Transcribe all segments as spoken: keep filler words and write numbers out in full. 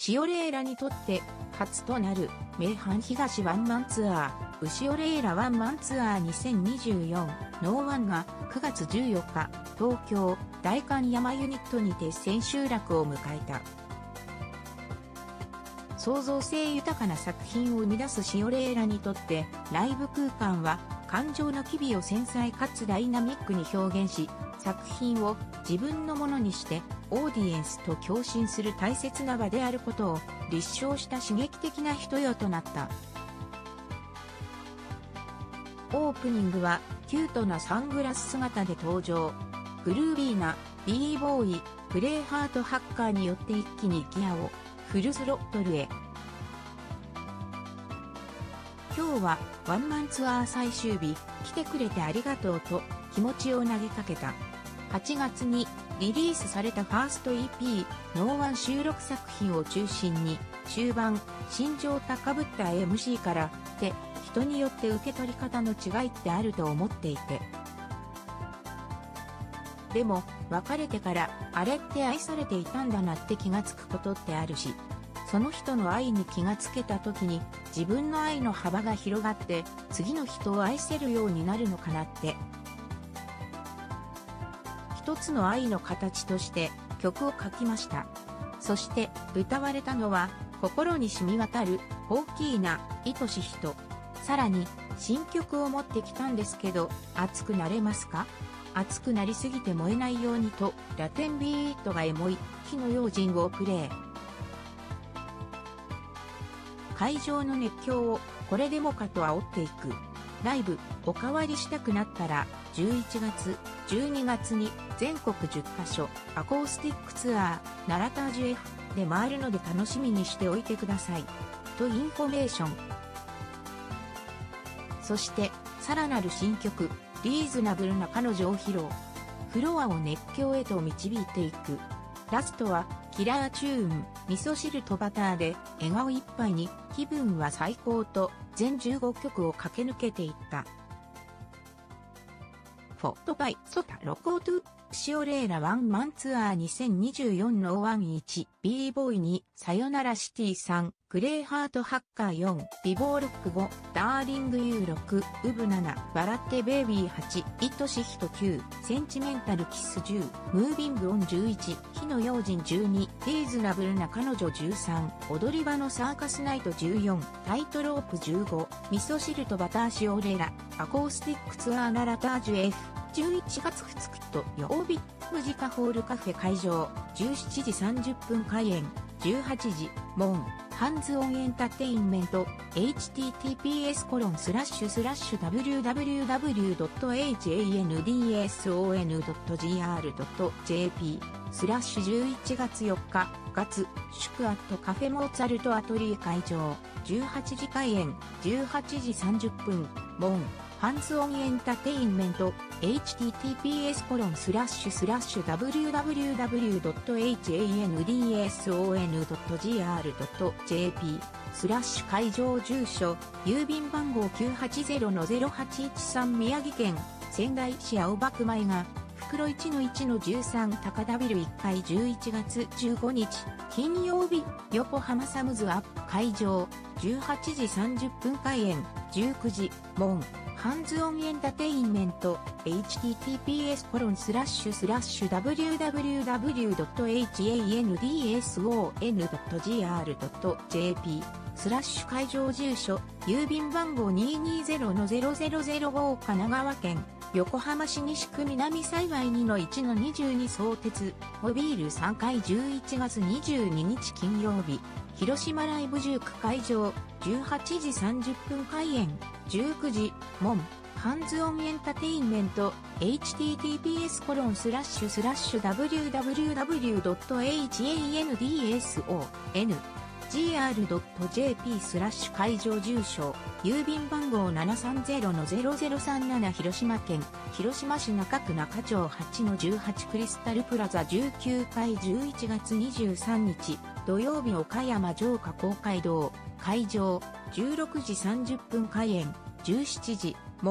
シオレーラにとって初となる名阪東ワンマンツアー、ウシオレーラワンマンツアーにせんにじゅうよんノーワンがくがつじゅうよっか、東京代官山ユニットにて千秋楽を迎えた。創造性豊かな作品を生み出すシオレーラにとってライブ空間は感情の機微を繊細かつダイナミックに表現し、作品を自分のものにしてオーディエンスと共振する大切な場であることを立証した刺激的なひと夜となった。オープニングはキュートなサングラス姿で登場。グルービーな B ボーイ、プレイハートハッカーによって一気にギアをフルスロットルへ。今日はワンマンツアー最終日、来てくれてありがとうと気持ちを投げかけた。はちがつにリリースされたファースト イーピー、ノーワン収録作品を中心に、終盤、心情高ぶった エムシー からで、人によって受け取り方の違いってあると思っていて。でも、別れてから、あれって愛されていたんだなって気がつくことってあるし、その人の愛に気がつけた時に、自分の愛の幅が広がって、次の人を愛せるようになるのかなって。一つの愛の形として曲を書きました。そして歌われたのは心に染み渡る大きな愛し人。さらに新曲を持ってきたんですけど熱くなれますか？熱くなりすぎて燃えないようにとラテンビートがエモい火の用心をプレイ。会場の熱狂をこれでもかと煽っていく。ライブおかわりしたくなったらじゅういちがつ、じゅうにがつに全国じゅっかしょアコースティックツアーナラタージュ F で回るので楽しみにしておいてくださいとインフォメーション。そしてさらなる新曲リーズナブルな彼女を披露。フロアを熱狂へと導いていく。ラストはキラーチューン味噌汁とバターで笑顔いっぱいに気分は最高と全じゅうごきょくを駆け抜けていった。フォトバイソタロコートゥシオレーラワンマンツアーにせんにじゅうよんノーワンいち B ボーイにさよならシティさんグレーハートハッカーよんビボーロックごダーリング ユーろく ウブなな笑ってベイビーはち愛し人きゅうセンチメンタルキスじゅうムービングオンじゅういち火の用心じゅうにリーズナブルな彼女じゅうさん踊り場のサーカスナイトじゅうよんタイトロープじゅうご味噌汁とバターシオレーラアコースティックツアーナラタージュ Fじゅういちがつふつか土曜日、ムジカホールカフェ会場、じゅうしちじさんじゅっぷん開演、じゅうはちじ、門、ハンズオンエンターテインメント、エイチティーティーピーエスコロンスラッシュスラッシュダブリューダブリューダブリュードットエイチエーエヌディーエスオーエヌドットジーアールドットジェーピー スラッシュじゅういちがつよっか、月、祝アットカフェモーツァルトアトリエ会場、じゅうはちじ開演、じゅうはちじさんじゅっぷん、門、ハンズオンエンターテインメント エイチティーティーピーエスコロンスラッシュスラッシュダブリューダブリューダブリュードットエイチエーエヌディーエスオーエヌドットジーアールドットジェーピー スラッシュ会場住所郵便番号 きゅうはちゼロのゼロはちいちさん 宮城県仙台市青葉区前が袋 いちのいちのじゅうさん 高田ビルいっかいじゅういちがつじゅうごにち金曜日横浜サムズアップ会場じゅうはちじさんじゅっぷん開演じゅうくじ門ハンズオンエンターテインメント エイチティーティーピーエスコロンスラッシュスラッシュダブリューダブリューダブリュードットエイチエーエヌディーエスオーエヌドットジーアールドットジェーピー スラッシュ会場住所郵便番号 にーにーゼロのゼロゼロゼロご 神奈川県横浜市西区南幸にのいちのにじゅうに相鉄モビールさんかいじゅういちがつにじゅうににち金曜日広島ライブじゅうく会場じゅうはちじさんじゅっぷん開演じゅうくじ門ハンズオンエンターテインメント エイチティーティーピーエスコロンスラッシュスラッシュダブリューダブリューダブリュードットエイチエーエヌディーエスオーエヌジーアールドットジェーピー スラッシュ会場住所郵便番号 ななさんゼロのゼロゼロさんなな 広島県広島市中区中町はちのじゅうはちクリスタルプラザじゅうきゅうかいじゅういちがつにじゅうさんにち土曜日岡山城下公会堂会場じゅうろくじさんじゅっぷん開演じゅうしちじ門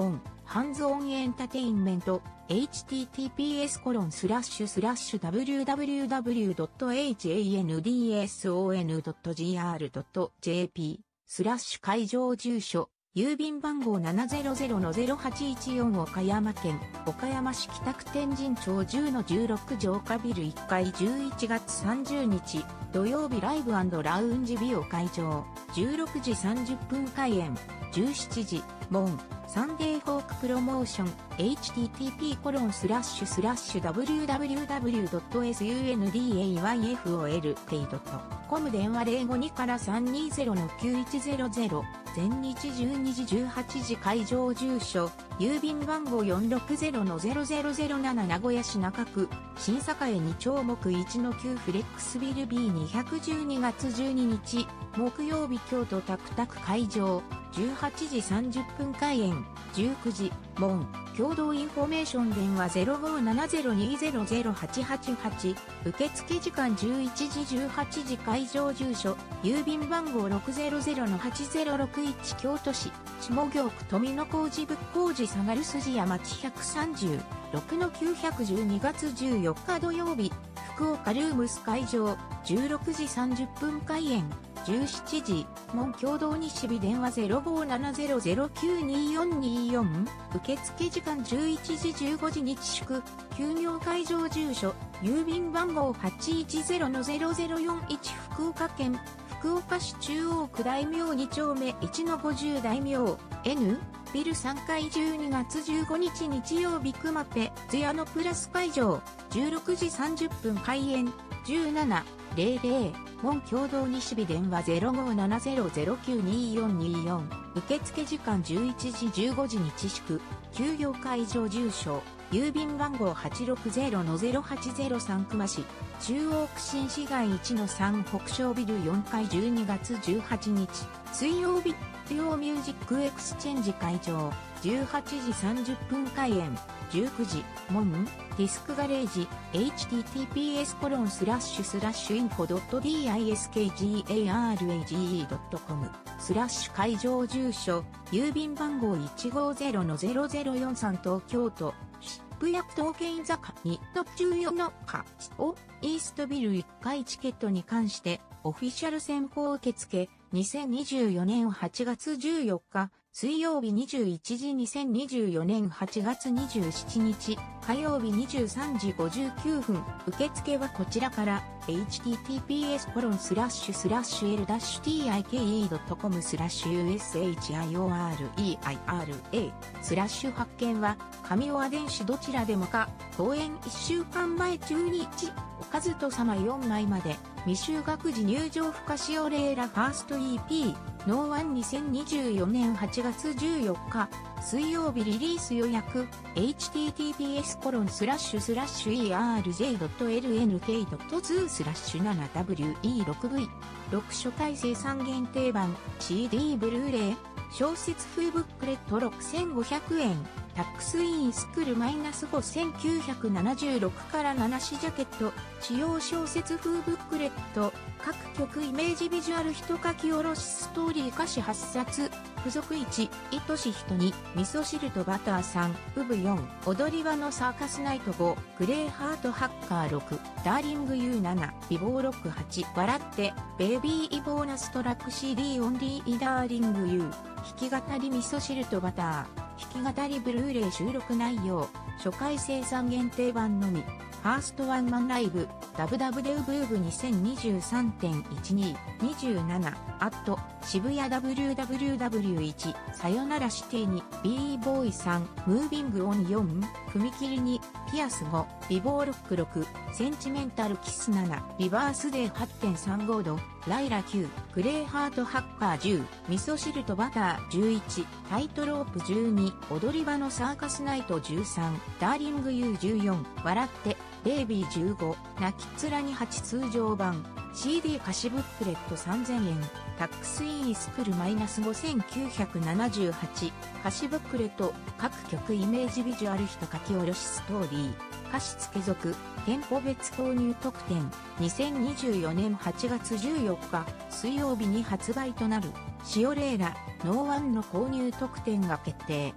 ハンズオンエンタテインメント、エイチティーティーピーエスコロンスラッシュスラッシュダブリューダブリューダブリュードットハンドソンドットジアールドットジェーピー スラッシュ会場住所、郵便番号 ななぜろぜろのぜろはちいちよん 岡山県、岡山市北区天神町 じゅうのじゅうろく 城下ビルいっかいじゅういちがつさんじゅうにち、土曜日ライブ&ラウンジ美容会場、じゅうろくじさんじゅっぷん開演、じゅうしちじ、門、サンデーフォークプロモーション、エイチティーティーピーコロンスラッシュスラッシュダブリューダブリューダブリュードットサンデーフォークドットコム 電話ゼロごにからさんにゼロのきゅういちゼロゼロ、全日じゅうにじじゅうはちじ会場住所、郵便番号 よんろくゼロのゼロゼロゼロなな 名古屋市中区、新栄に丁目いちのきゅうフレックスビル ビーにひゃくじゅうにがつじゅうににち、木曜日京都タクタク会場、じゅうはちじさんじゅっぷん開演、じゅうくじ、門、共同インフォメーション電話 ゼロごななゼロにゼロゼロはちはちはち、受付時間じゅういちじじゅうはちじ会場住所、郵便番号 ろくゼロゼロのはちゼロろくいち京都市、下京区富野小路仏光寺下がる筋屋町ひゃくさんじゅうろくのきゅうひゃくじゅうにがつじゅうよっか土曜日、福岡ルームス会場、じゅうろくじさんじゅっぷん開演、じゅうしちじ、門共同西日電話 ゼロごななゼロゼロきゅうによんによん、受付時間じゅういちじじゅうごじ日祝、休業会場住所、郵便番号はちいちゼロのゼロゼロよんいち福岡県、福岡市中央区大名に丁目いちのごじゅう大名、N、ビルさんかいじゅうにがつじゅうごにち日曜日クマペ、ズヤのプラス会場、じゅうろくじさんじゅっぷん開演、じゅうなな、ゼロゼロ、門共同西日電話 ゼロごななゼロゼロきゅうによんによん、受付時間じゅういちじじゅうごじ日祝、休業会場住所、郵便番号はちろくゼロのゼロはちゼロさん熊市、中央区新市街いちのさん北昇ビルよんかいじゅうにがつじゅうはちにち、水曜日、デュオミュージックエクスチェンジ会場、じゅうはちじさんじゅっぷん開演、じゅうくじ、門、ディスクガレージ、エイチティーティーピーエスコロンスラッシュスラッシュインフォドットディースケージーエーアールエージーイードットコム、スラッシュ会場住所、郵便番号いちごゼロのゼロゼロよんさん東京都、渋谷区東京坂にのじゅうよんのかをイーストビルいっかいチケットに関してオフィシャル先行受付にせんにじゅうよねんはちがつじゅうよっか水曜日にじゅういちじにせんにじゅうよねんはちがつにじゅうしちにち火曜日にじゅうさんじごじゅうきゅうふん受付はこちらから エイチティーティーピーエスコロンスラッシュスラッシュエルダッシュティーアイケーイードットコムスラッシュユーエスエイチアイオーアールイーアイアールエースラッシュ発見は上尾電子どちらでもか公演いっしゅうかんまえ中日おかずと様よんまいまで未就学時入場不可シオレーラファースト イーピーノーワンにせんにじゅうよねんはちがつじゅうよっか水曜日リリース予約 エイチティーティーピーエスコロンスラッシュスラッシュイーアールジェイドットエルエヌケードットツースラッシュななダブリューイーろくブイろく初回生産限定版 シーディー ブルーレイ小説風ブックレットろくせんごひゃくえんタックスインスクールマイナスごせんきゅうひゃくななじゅうろくからななしジャケット使用小説風ブックレット各曲イメージビジュアル一書き下ろしストーリー歌詞はっさつ付属いち愛し人に味噌汁とバターさんウブよん踊り場のサーカスナイトごグレーハートハッカーろくダーリング ユーなな 美貌ロックはち笑ってベイビーイボーナストラック シーディー オンリーダーリング ユー弾き語り味噌汁とバター弾き語りブルーレイ収録内容初回生産限定版のみファーストワンマンライブダブダブデウブーブ にせんにじゅうさんてんいちに にじゅうななアット渋谷 ダブリューダブリューダブリューいち さよならシティに B ボーイさんムービングオンよん踏切にピアスご美貌ロックろくセンチメンタルキスななリバースデー はちてんさんご 度ライラきゅうグレーハートハッカーじゅう味噌汁とバターじゅういちタイトロープじゅうに踊り場のサーカスナイトじゅうさんダーリング ユーじゅうよん笑ってベイビーじゅうご泣きっ面にはち通常版 シーディー 歌詞ブックレットさんぜんえんタックスインスクールマイナスごせんきゅうひゃくななじゅうはち歌詞ブックレット各曲イメージビジュアル一書き下ろしストーリー歌詞付属店舗別購入特典にせんにじゅうよねんはちがつじゅうよっか水曜日に発売となるシオレーラノーワンの購入特典が決定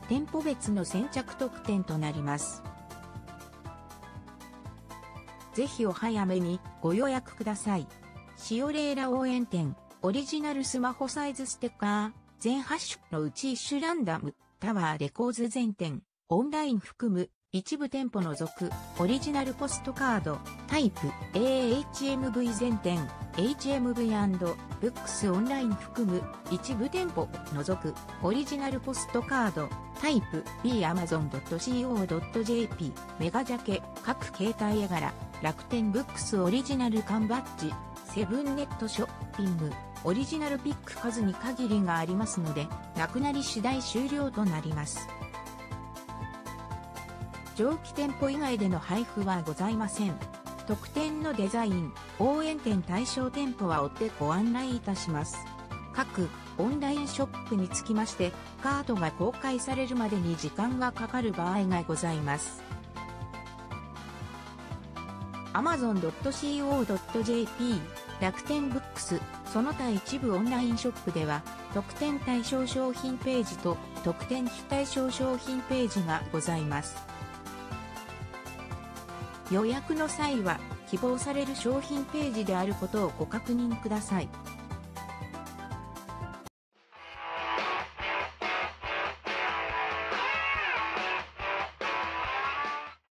店舗別の先着特典となります。ぜひお早めにご予約ください。シオレーラ応援店、オリジナルスマホサイズステッカー、全はち種のうちいっ種ランダム、タワーレコーズ全店、オンライン含む、一部店舗除く、オリジナルポストカード、タイプ、エーエイチエムブイ 全店、エイチエムブイ& ブックスオンライン含む、一部店舗除く、オリジナルポストカード、タイプ、B アマゾンドットシーオードットジェーピー、メガジャケ、各携帯絵柄、楽天ブックスオリジナル缶バッジ、セブンネットショッピング、オリジナルピック数に限りがありますので、なくなり次第終了となります。上記店舗以外での配布はございません。特典のデザイン、応援店対象店舗は追ってご案内いたします。各オンラインショップにつきまして、カードが公開されるまでに時間がかかる場合がございます。アマゾンドットシーオードットジェーピー、楽天ブックス、その他一部オンラインショップでは、特典対象商品ページと特典非対象商品ページがございます。予約の際は、希望される商品ページであることをご確認ください。